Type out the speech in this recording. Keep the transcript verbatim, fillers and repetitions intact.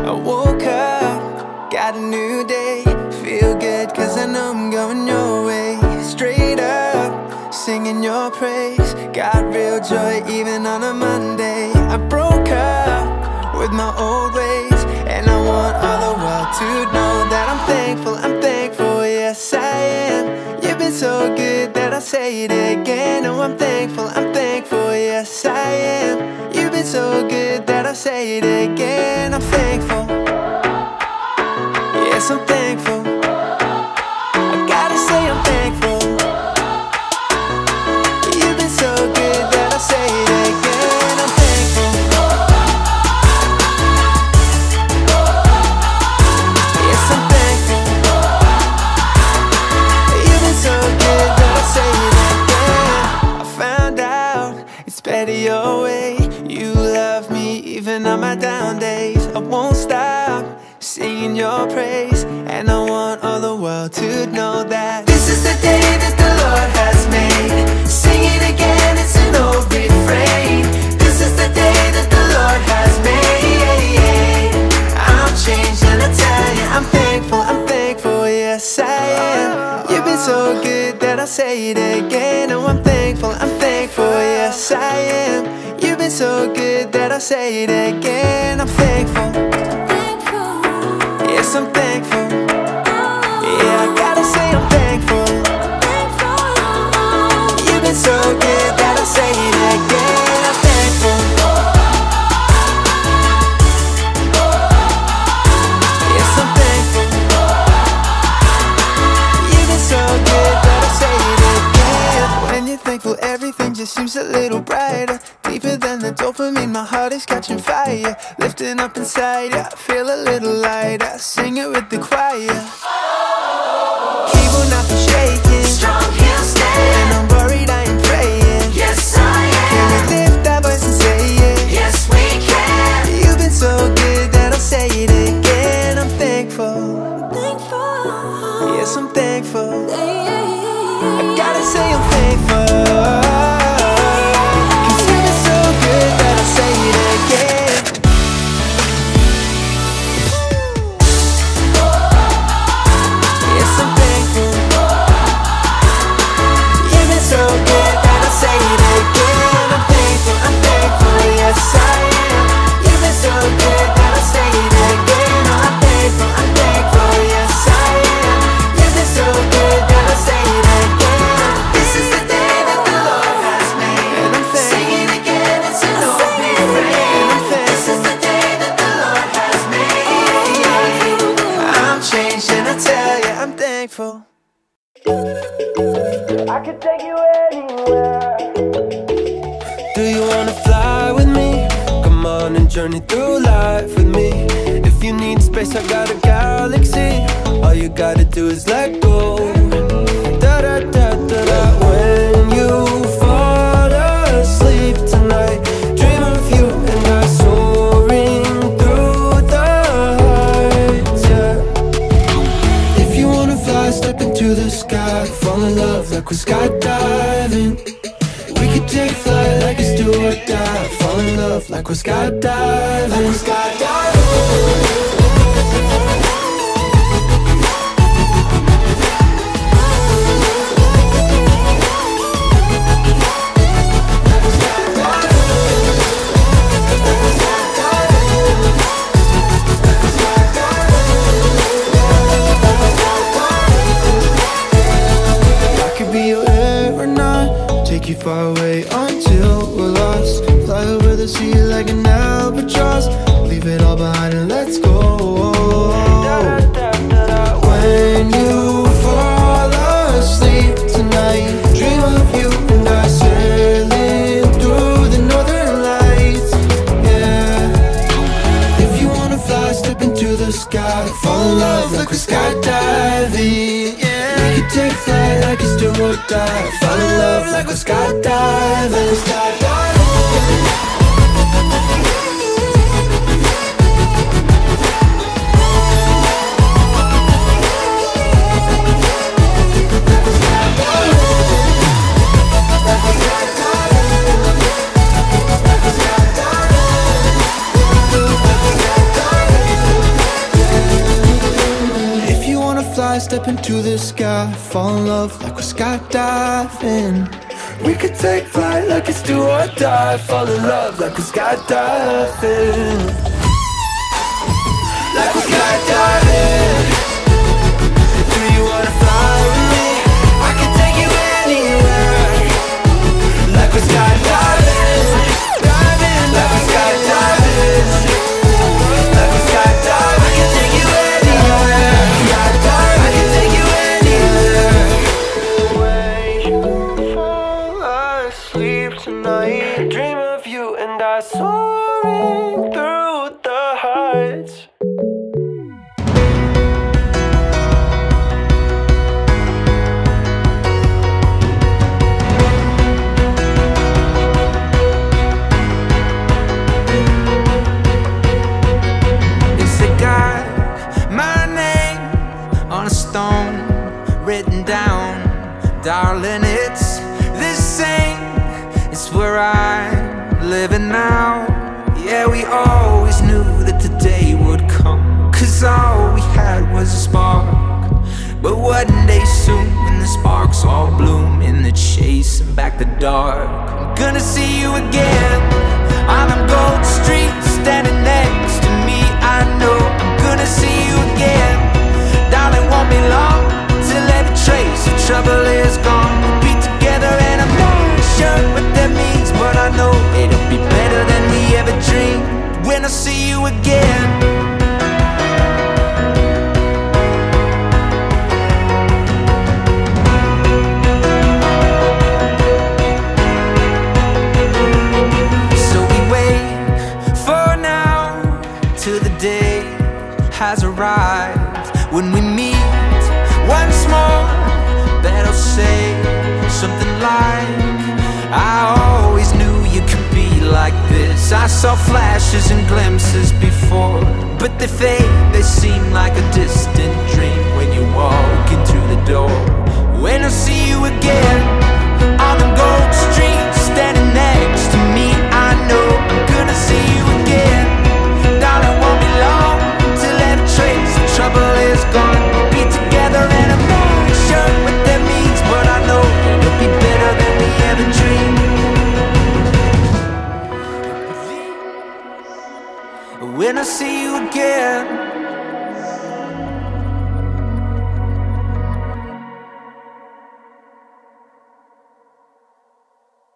I woke up, got a new day. Feel good cause I know I'm going your way. Straight up, singing your praise. Got real joy even on a Monday. I broke up with my old ways, and I want all the world to know that I'm thankful, I'm thankful, yes I am. You've been so good that I'll say it again. Oh, I'm thankful, I'm thankful, yes I am. You've been so good that I'll say it again. I'm thankful, yes I'm thankful. I gotta say I'm thankful. You've been so good that I'll say it again. I'm thankful, yes I'm thankful. You've been so good that I'll say it again. I found out it's better your way. You love me even on my down days. I won't stop singing your praise, and I want all the world to know that this is the day that the Lord has made. Sing it again, it's an old refrain. This is the day that the Lord has made. I'm changed and I tell you, I'm thankful, I'm thankful, yes I am. You've been so good that I'll say it again. Oh, I'm thankful, I'm thankful, yes I am. You've been so good that I'll say it again. I'm thankful, yes I'm thankful. Yeah, I gotta say I'm thankful. You've been so good that I'll say it again. I'm thankful, yes I'm thankful. You've been so good that I'll say it again. When you're thankful, everything just seems a little brighter. Deeper than the dopamine, my heart is catching fire. Lifting up inside, yeah, I feel a little lighter. Sing it with the choir. He will not be shaken. Strong he'll stand. And I'm worried, I am praying. Yes I am. Can we lift our voice and say it? Yes we can. You've been so good that I'll say it again. I'm thankful, thankful. Yes I'm thankful. I gotta say I'm thankful. I could take you anywhere. Do you wanna fly with me? Come on and journey through life with me. If you need space, I got a galaxy. All you gotta do is let go. Da da da da da. When you fall asleep tonight, dream of you and I soaring through the heights, yeah. If you wanna fly, step into the sky. Fall in love like we're skydiving. We could take flight like it's do or die. Fall in love like we're skydiving, like we're skydiving. You far away until we're lost. Fly over the sea like an albatross. Leave it all behind and let's go. When you fall asleep tonight, dream of you and I sailing through the northern lights, yeah. If you wanna fly, step into the sky. Fall in love like we're skydiving, yeah. We could take flight like it's do or die. Fall in love like we're skydiving, skydiving. step into the sky, fall in love like we're skydiving. We could take flight like it's do or die, fall in love like we're skydiving. Like we're skydiving. Do you wanna fly with me? I can take you anywhere. Like we're skydiving. Diving, like we're skydiving. Like we're skydiving. I can take you anywhere. Skydiving, I can take you anywhere. When you fall asleep tonight, dream of you and I soaring through the heights. Written down, darling, it's the same. It's where I'm living now. Yeah, we always knew that the day would come, 'cause all we had was a spark. But one day soon, when the sparks all bloom, and they're chasing back the dark, I'm gonna see you again on them gold streets, standing next to me. I know I'm gonna see you again. Darling, won't be long till every trace of trouble is gone. We'll be together and I'm not sure what that means, but I know it'll be better than we ever dreamed when I see you again. So we wait for now till the day has arrived, when we meet once more, that'll say something like, I always knew you could be like this. I saw flashes and glimpses before, but they fade, they seem like a distant dream when you're walking through the door. When I see you again on the gold streets, standing next to me, I know I'm gonna see you again. Darling, won't be long till every trace of trouble is gone. We'll be together and I'm not sure what that means, but I know it'll be better than we ever dreamed. When I see you again